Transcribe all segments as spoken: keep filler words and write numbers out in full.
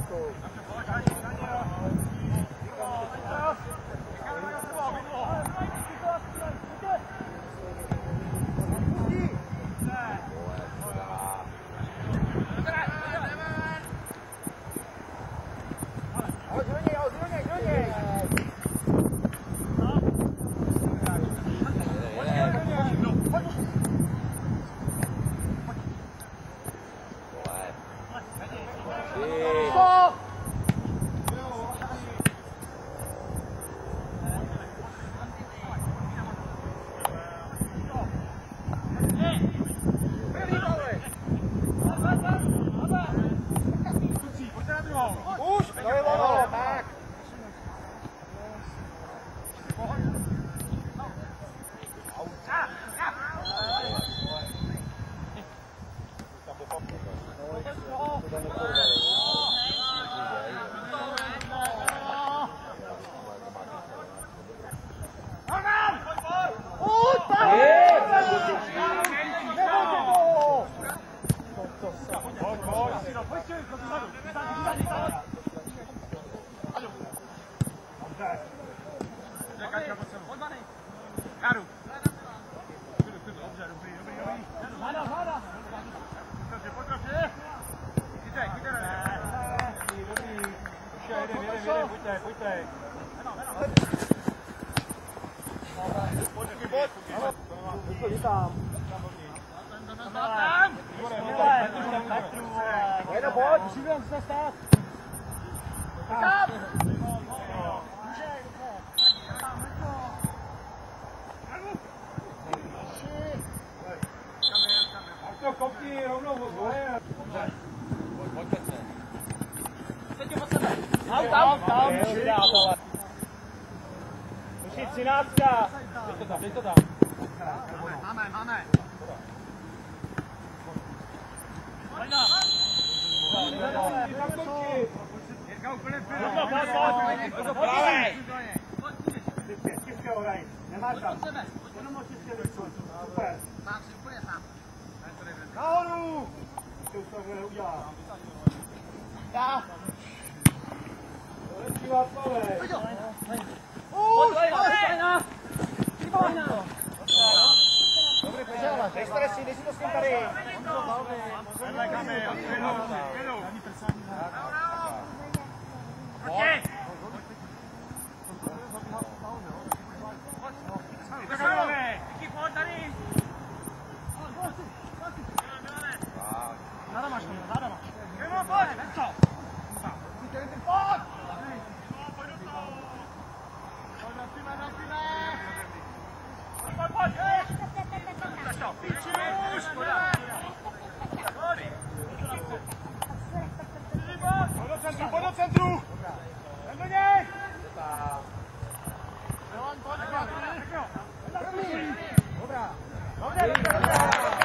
Třináctka! Teď to tam, teď to tam. Máme, máme. Jirka úplně vpředu. Českého hrají. Nemáš tam. Jenom očiště vyčuť. Super. Sám si úplně sám. Nahoru! To už takhle neudělá. Dá. To lepší Václavek. Pojď jo. Už! Stajna! Stajna! Dobrý, požádat. Dej starší, dej si to s tím tady. Záda máš, záda máš. Pojď, co? Pojď! Pojď, pojď, pojď do centru! Jdem do něj! Dobrá. Dobře, dobře, dobře.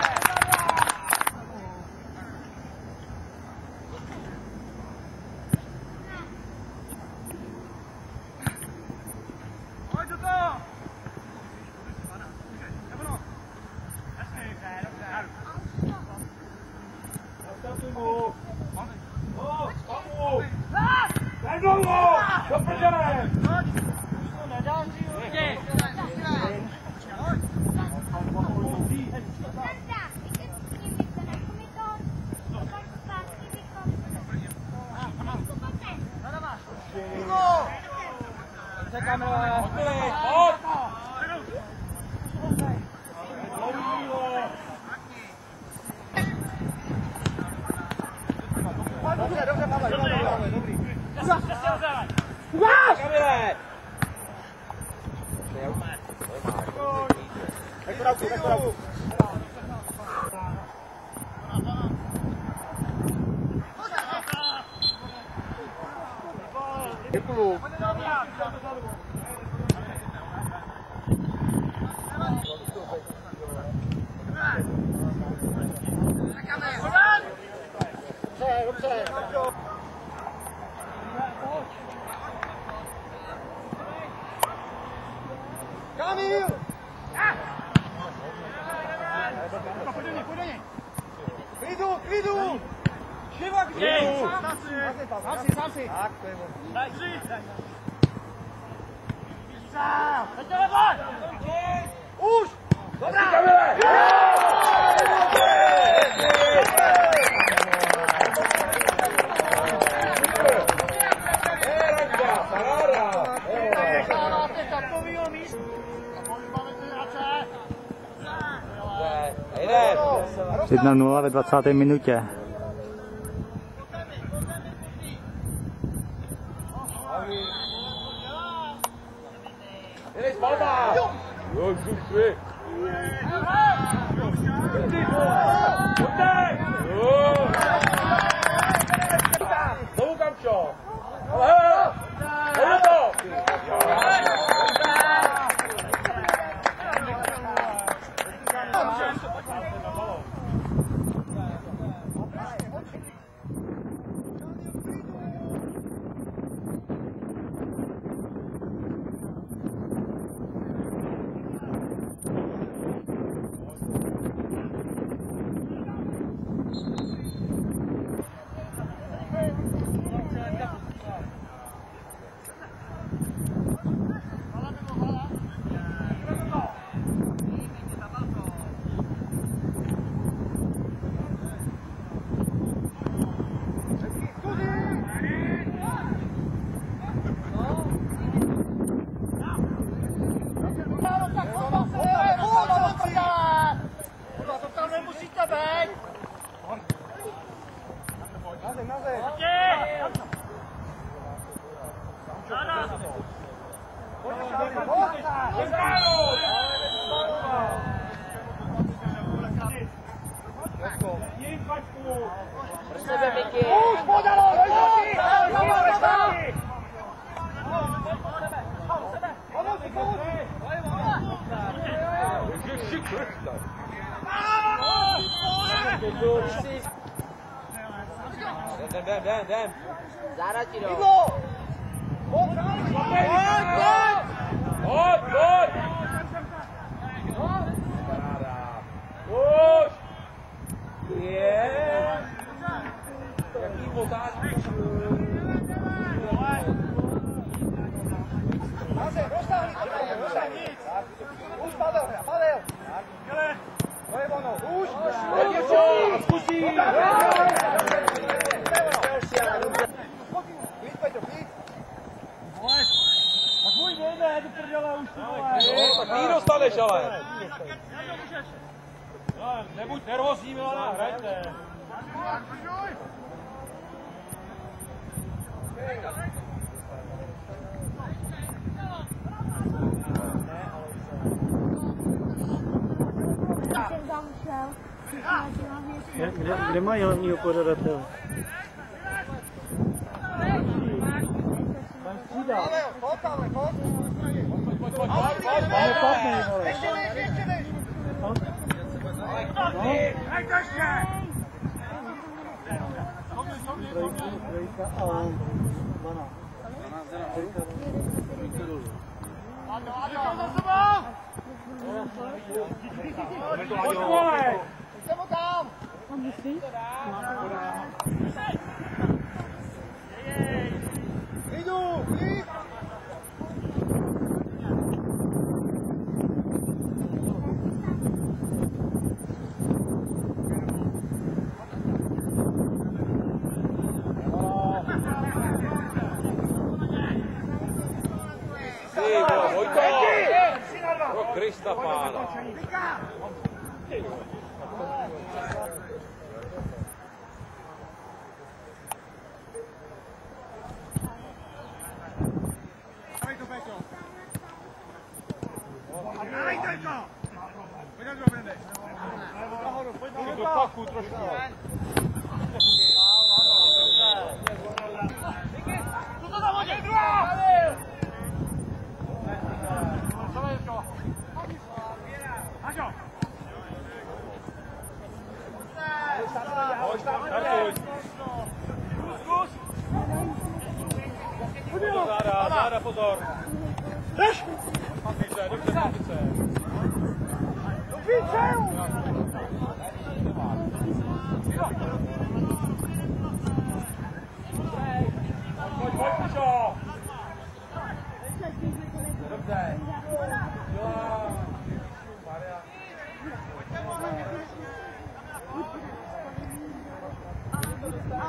Děkuju. Dobře, dobře. Kamil! Pojď do něj, pojď do něj! Klidu, klidu! Sám si, sám si. Tak, to je ono. Daj, tři. Už! Dobrá! jedna nula ve dvacáté minutě. Jdeš, palba! Jo, žušvi! Znovu Kamčo! Ale! Jdeme to! Už podalo, dojde! Jdem, jdem, jdem, jdem. Zára ti jdou. Pojď, pojď! Pojď, pojď! Už! Je! Jaký botáč? Naze, roztáhni, roztáhni. Už, Pavel, Pavel. To je ono, už. Pojď, pojď, zkusí. Klid, Peťo, klid. Tak můj nejde, do prdele už ty vole. Tak ty dostaneš, ale. No, nebuď nervózní, Milana, hrajte. Kde, kde mají hlavního pořadatele? Tam střídá. Pavel, pojď, Pavel, pojď. Pojď, pojď, pojď, pojď. Máme platný, vole. Ještě než, ještě než. No. Hrajte ještě! Trojka, trojka a dvanáct. Pojď, vole! Jsem ho tam. Jdu, jít. Pro Krista pána. Do paku trošku. Co to tam hodí? Druhá! Hažo! Zkus! Záda, záda, pozor. Jdeš! Dobře, dobře, dobře. Do píče!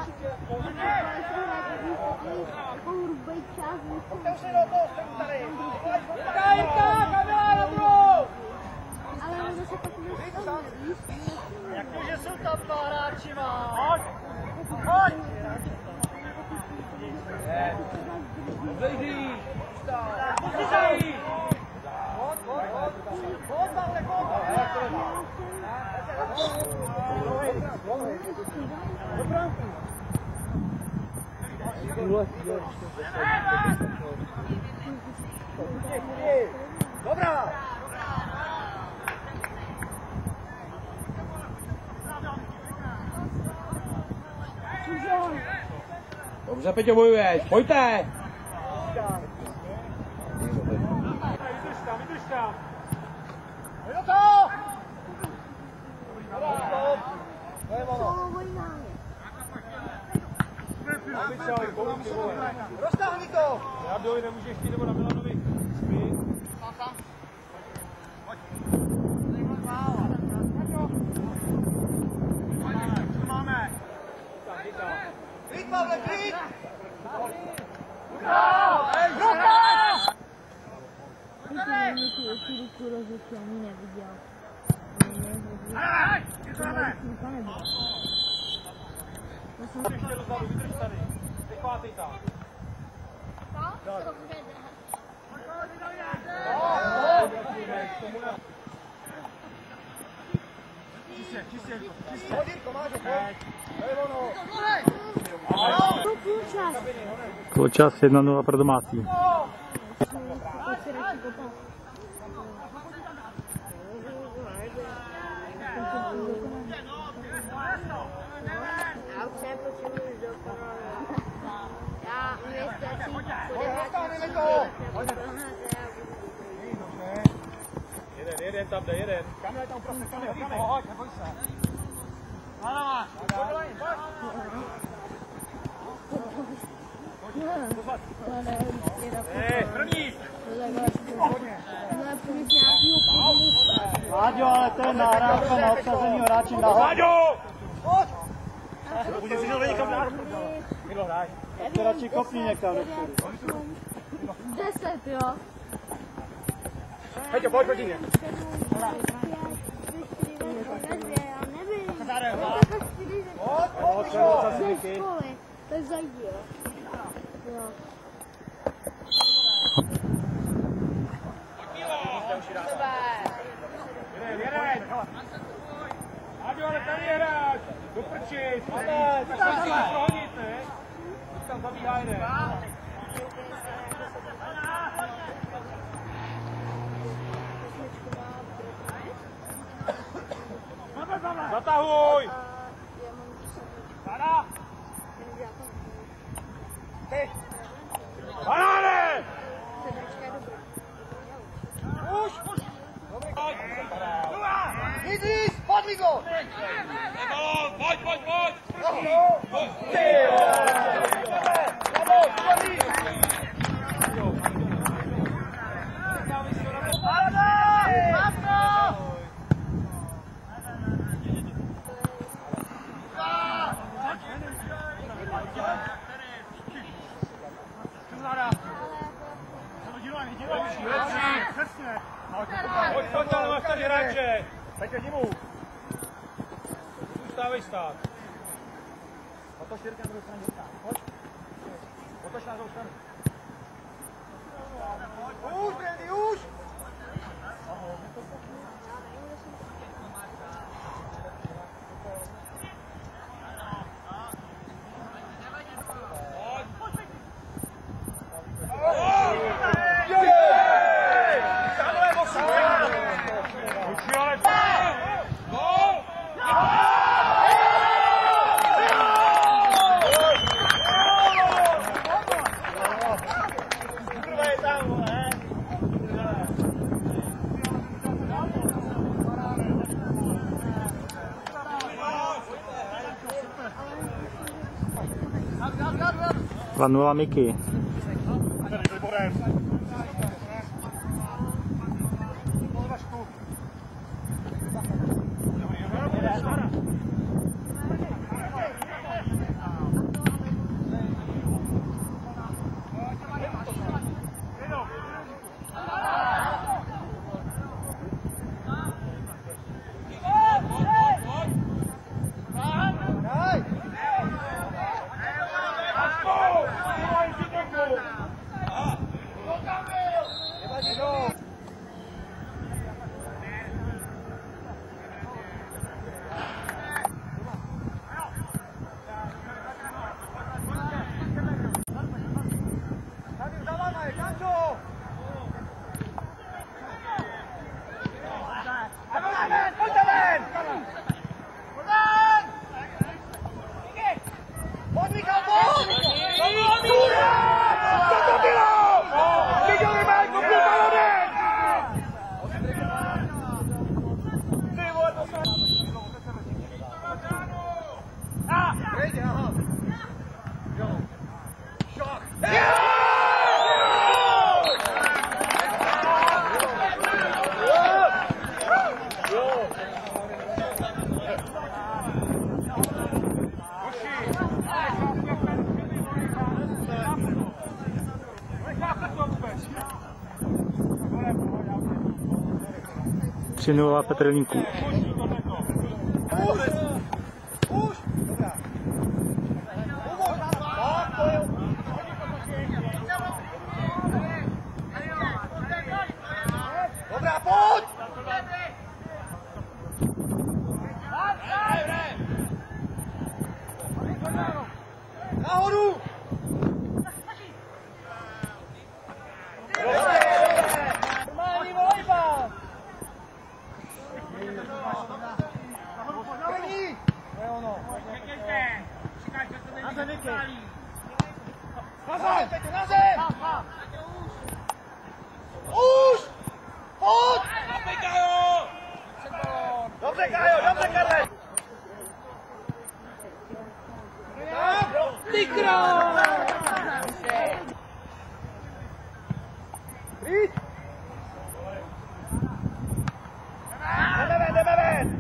Pojďte už si do toho, jste tady. Kajka, kamera na druhou. Ale on zase tak nestane, víš? Jak to, že jsou tam dva hráči, má? Hoď! Hoď! Zejdi! Musí zajít! Hoď, hoď, hoď! Hoď, Pavle, hoď! Dobrá! Dobře, Peťo, bojuješ, pojďte! Vydrž tam, vydrž tam. Pojď do toho! To je ono. Roztáhni to! Jardovi nemůžeš chtít, nebo na Milanovi. Spí. Máme. Klid, Pavle, klid! Ještě dozadu, vydrž tady. Vychvátej tam. Čistě, čistě, čistě. Hodí, Tomáš, pojď. To je ono. Poločas jedna nula pro domácí. Já už nepotřebuji dokonale. Já nestačí Roztáhneme to! Jeden, jeden tam jde, jeden. Kamera tam prostě, kamera, kamera. Hoď, neboj se. Ano, máš. Ne, první! Láďo, ale to je nahrávka na obsazený hráči nahoru. Láďo! Pojď! Budeš si žil někam dát. Milo, hraj. To radši kopni někam dopředu. Deset, jo. Peťo, pojď proti mě. Pojď, pojď, pojď! Ze školy. To je zajdi, jo. Jo. Jeden, jeden. Láďo, ale tady je hráč. Do prči. Tak se musíme prohodit, ne? Už tam zabíhá jeden. Zatahuj! Tada! Banáne! Už! Idris, padli go! Pojď, pojď, pojď! Ty vole! Bravo, dobrý! Pojď, pojď, ale máš tady hráče. Pojďte divu! Zůstávej stát. Otoč Jirka na druhou stranu. Pojď. Otoč na druhou stranu. Už, Brandy, už! dva nula Miky. tři nula Petrlínků. Už! Už! Dobrá. Umož! Tak, to je... Dobrá, pojď! Nahoru! Normální volejbal! První! To je ono. Na zem, Vicky! Na zem, Petě, na zem! Už! Pojď! Dobře, Kájo, dobře, Karle! Ty král! Víc! Jdeme ven, jdeme ven!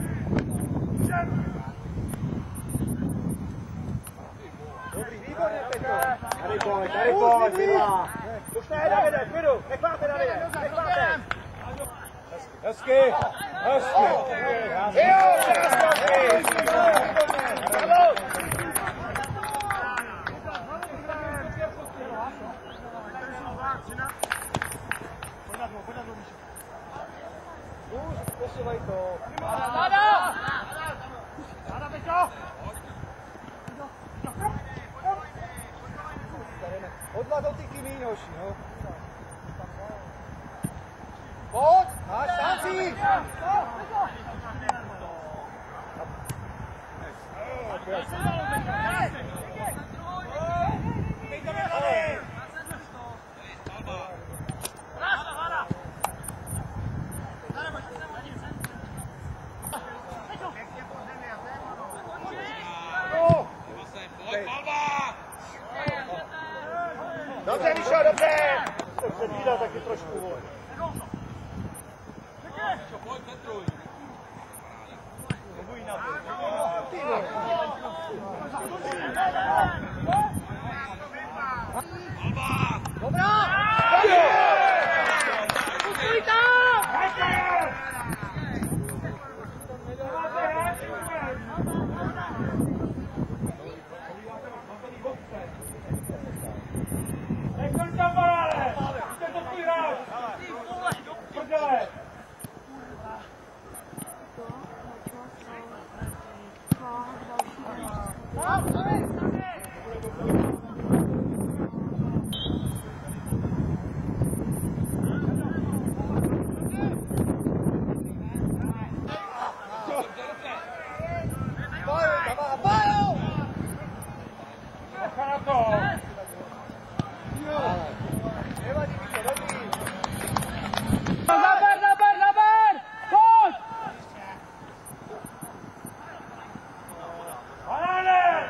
Dobrý, výborně, Petro! Tady pojď, tady pojď, Vidla! Už ne, Davide, klidu, nech máte, Davide, nech máte! Hezky, hezky. Jo, krásně! Bravo! Už, posílej to. Láda! Láda, Peťo! Odlad do ty kymínoši, no. Pojď, máš šanci! Dobře, Míšo, dobře! Jsem se vydal taky trošku, vole. Pojď, Petruj. Dobrá! Pustuj tam! Nechcem tam, Balále! Jste to tvůj hráč! Prdele! Bacha na to! Nevadí, Míšo, dobrý. Zaber, zaber, zaber! Pojď! Balále!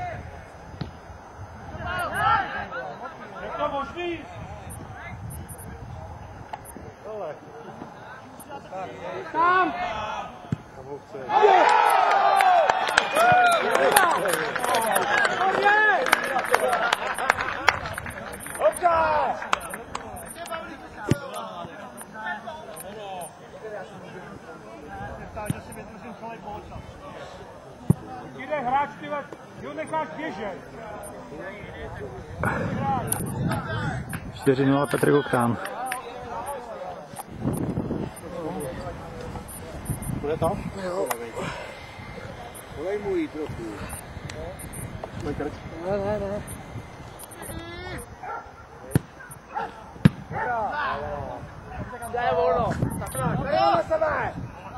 Je to možný? Tam! Jde hráč, ty vás, jo necháš běžet. čtyři nula Petr Kuchán. Bude to? Jo. Volej mu jít trochu. Ne, ne, ne. Daj volno. Tady na sebe.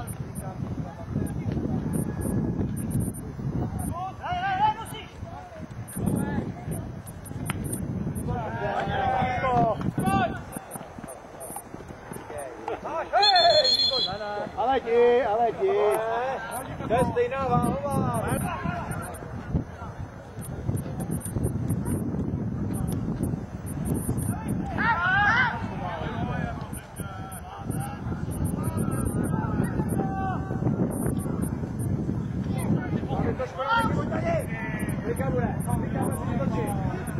Ale ti, ale ti. To je stejná váhová. To škoda, nebuď tady. Klika bude, klika bude si točit.